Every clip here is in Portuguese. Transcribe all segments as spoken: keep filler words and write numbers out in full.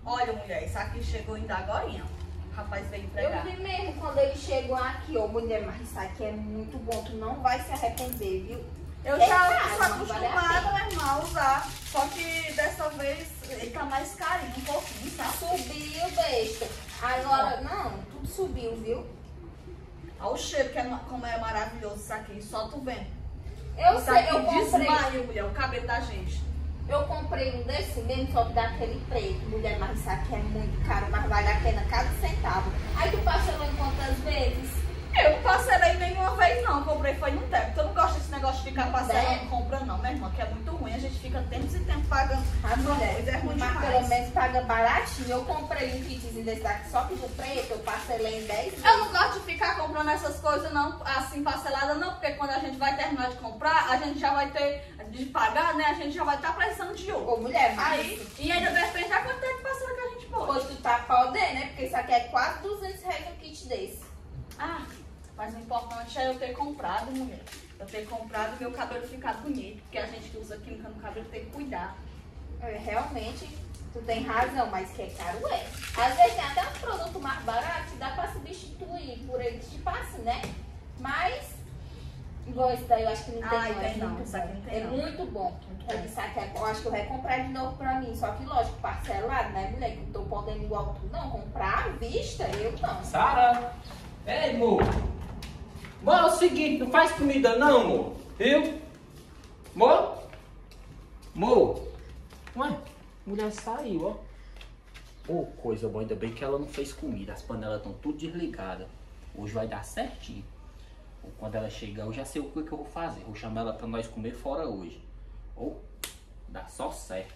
Olha, mulher, isso aqui chegou ainda agorinha. O rapaz veio entregar. Eu vi mesmo quando ele chegou aqui, ô mulher, mas isso aqui é muito bom, tu não vai se arrepender, viu? Eu É já caro, sou mas acostumada, vale a minha irmã, a usar. Só que dessa vez ele tá mais carinho, um pouquinho, tá? Subiu, besta. Agora, não, tudo subiu, viu? Olha o cheiro, que é, como é maravilhoso isso aqui, só tu vendo. Eu Isso sei, aqui eu comprei. desmaia, mulher, o cabelo da gente. Eu comprei um desse mesmo, só que daquele preto. Mulher, mas isso aqui é muito caro, mas vale a pena cada centavo. Aí tu parcelou em quantas vezes? Eu não parcelei nenhuma vez não, comprei foi no tempo. Eu não gosto desse negócio de ficar parcelando, É. comprando não, minha irmã, que é muito ruim. A gente fica tempos e tempos pagando. A mulher, Coisa é ruim mas demais. pelo menos paga baratinho. Eu comprei um kitzinho desse daqui, só que do preto, eu parcelei em dez vezes. Eu não gosto de ficar comprando essas coisas não, assim, parcelada não, porque quando a gente vai terminar de comprar, a gente já vai ter de pagar, né? A gente já vai estar precisando de outro. Ô mulher, mas Aí, e ainda depende da quantidade de parcela que a gente pode. hoje tu tá podendo, né? Porque isso aqui é quase duzentos reais um kit desse. Ah, mas o importante é eu ter comprado, mulher. Eu ter comprado e meu cabelo ficar bonito, porque a gente que usa química no cabelo tem que cuidar. É, realmente, tu tem razão, mas que é caro é. Às vezes tem até um produto mais barato que dá pra substituir por eles, tipo assim, né? Mas, igual esse daí, eu acho que não tem, Ai, não. tem É não, muito isso aqui bom. não tem É não. muito bom. Muito Eu bom. disse aqui, eu acho que eu vou comprar de novo pra mim. Só que, lógico, parcelado, né, mulher? Que não tô podendo igual tu, não. Comprar à vista, eu não. Sara! Ei, amor! Amor, é o seguinte, não faz comida não, amor. Viu? Amor? Amor? Ué, mulher saiu, ó. Ô, coisa boa, ainda bem que ela não fez comida. As panelas estão tudo desligadas. Hoje vai dar certinho. Quando ela chegar, eu já sei o que, que eu vou fazer. Vou chamar ela pra nós comer fora hoje. Ou, dá só certo.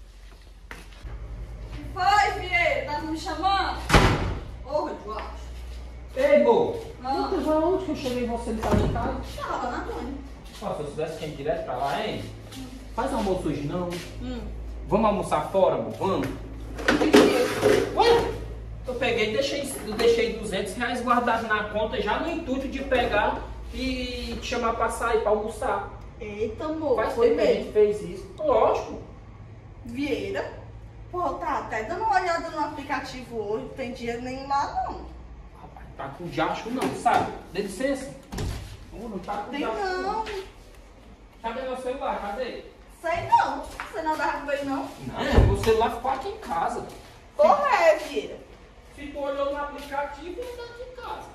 Que foi, Vieira? Tá me chamando? Ô, Eduardo. Ei, amor! Ah. Tu já onde que eu cheguei você não tá em casa? Tava na Antônio. Ó, se eu soubesse que ia direto pra lá, hein? Faz almoço hoje não. Hum. Vamos almoçar fora, amor? Vamos? Ué, eu peguei e deixei, eu deixei duzentos reais guardado na conta já no intuito de pegar e te chamar pra sair, pra almoçar. Eita, amor. Faz Foi tempo que a gente mesmo. fez isso. Lógico. Vieira. Pô, tá até dando uma olhada no aplicativo hoje. Não tem dinheiro nenhum lá, não. Rapaz, tá com diacho não, sabe? Dê licença. Ô, não tá com Tem diacho não. Cadê meu celular? Cadê? Sei não. Você não dava com ele, não? Não, meu celular ficou aqui em casa. Porra, é, Vieira. Se tu olhou no aplicativo, ele tá aqui em casa.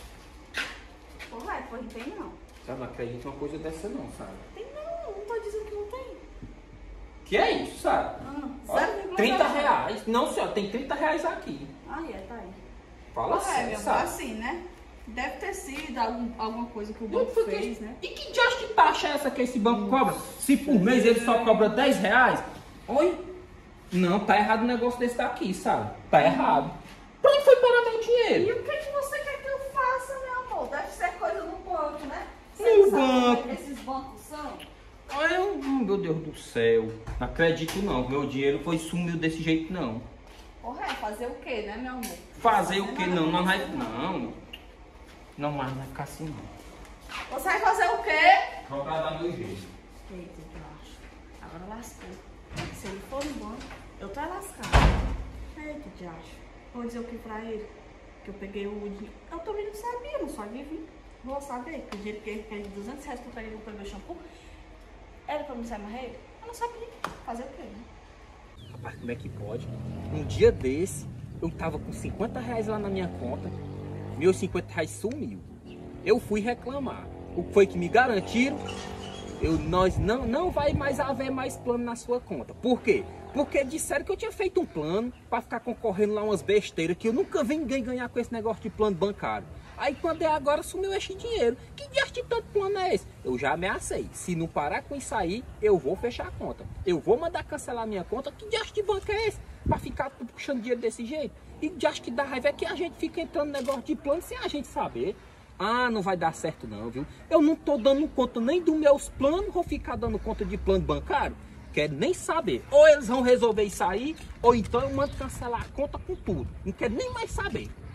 Porra, é, pois não tem não. Sabe, não acredito numa coisa dessa não, sabe? Tem não. Não tô dizendo que não tem. Que é isso, sabe? Ah, Ó, zero vírgula trinta zero. reais. Não, senhora, tem trinta reais aqui. Ah, é, tá aí. Fala Porra, é, assim, meu, sabe? assim, né? Deve ter sido algum, alguma coisa que o E banco por que- fez, né? E que diacho de taxa é essa que esse banco cobra? Se por mês ele só cobra dez reais? Oi? Não, tá errado o negócio desse daqui, sabe? Tá errado. Pra onde foi parar meu E dinheiro? o que, que você quer que eu faça, meu amor? Deve ser coisa do banco, né? No Você sabe banco. como é que esses bancos são? Ai, eu, hum, meu Deus do céu. Não acredito não. Meu dinheiro foi sumiu desse jeito não. Porra, é fazer o quê, né, meu amor? Fazer o que nada não? Não vai. com isso, Não. Não, mas não vai ficar assim não. Você vai fazer o quê? Só pra dar meu jeito. Eita, eu acho. Agora lascou. Se ele for no banco, eu tô lascada. Eita, que acho. Vou dizer o que pra ele? Que eu peguei o dinheiro. Eu também não sabia, não só vivi. Vou saber que o dinheiro que ele fez de duzentos reais que eu peguei pra meu shampoo era pra me sair marreiro? Eu não sabia. Fazer o quê, né? Rapaz, como é que pode? Um dia desse, eu tava com cinquenta reais lá na minha conta, meus cinquenta reais sumiu. Eu fui reclamar. O que foi que me garantiram? Eu, nós não, não vai mais haver mais plano na sua conta. Por quê? Porque disseram que eu tinha feito um plano para ficar concorrendo lá umas besteiras que eu nunca vi ninguém ganhar com esse negócio de plano bancário. Aí quando é agora, sumiu este dinheiro. Que diacho de tanto plano é esse? Eu já ameacei. Se não parar com isso aí, eu vou fechar a conta. Eu vou mandar cancelar a minha conta. Que diacho de banco é esse? Pra ficar puxando dinheiro desse jeito? E diacho que dá raiva é que a gente fica entrando no negócio de plano sem a gente saber. Ah, não vai dar certo não, viu? Eu não tô dando conta nem dos meus planos, vou ficar dando conta de plano bancário. Quero nem saber. Ou eles vão resolver isso aí, ou então eu mando cancelar a conta com tudo. Não quero nem mais saber.